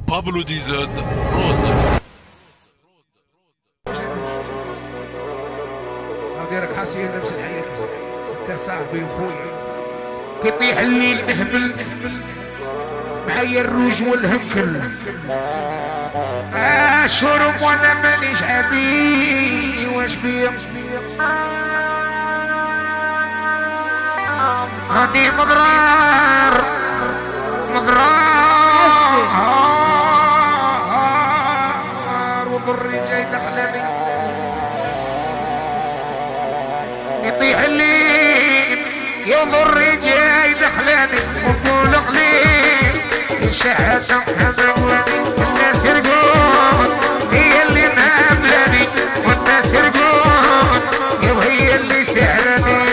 بابلو دي زاد رود. ديرك حاسين نفس الحياة انت صاحبي وخويا كني حلي نهبل معايا الروج والهكل اشرب وانا مانيش عبي واش بيا راني مضرار وضري جاي دخلني يطيح الليل يضري جاي دخلني وقول قليل الشهادة حمواني الناس يرقون هي اللي مهبلاني والناس يرقون وهي اللي سحراني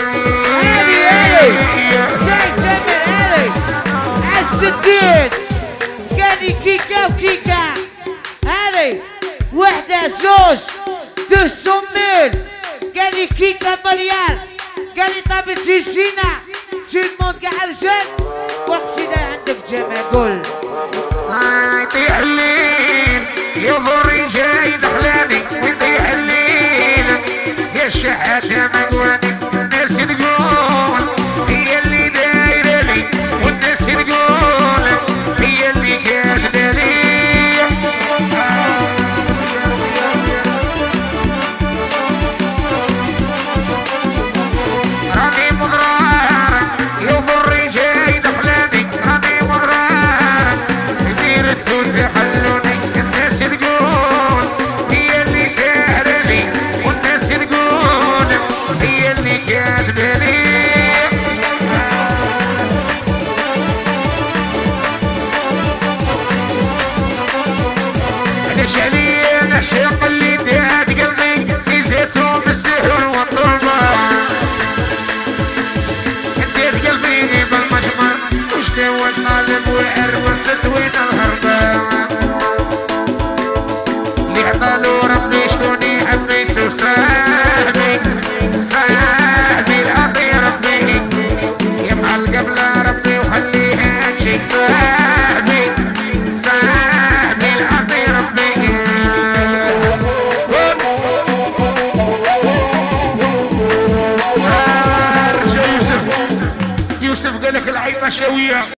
سعد جمال هذي عالسدين كاني كيكا وكيكا هذي وحدة زوج 200 ميل قالي كيكا مليار قالي طابت جيسينا تي الموند كاع رجال وقصيدة عندك جمال قول يطيح الليل يضري جاي دخلاني يطيح الليل يا الشحاتة مقواني الناس تقول هي اللي دايرة لي والناس تقول هي اللي كاتبة لي راني مضرار يضري جاي دخلاني راني مضرار يدير الثوت يحلوني الناس تقول هي اللي ساهرة والناس تقول هي اللي كاتبة لي علاش عليا نعشق اللي داد قلبي زيزاتهم بالسحر والطلبة ديت قلبي بالمجمر وش دوا القلب وعرست وين الهربة اللي عطالو ربي شكون يحبس وصاحبي صاحبي العطي ربي يبقى قبل ربي وخليها تجي صاحبي صاحبي العطي ربي يوسف قالك العين مشاوية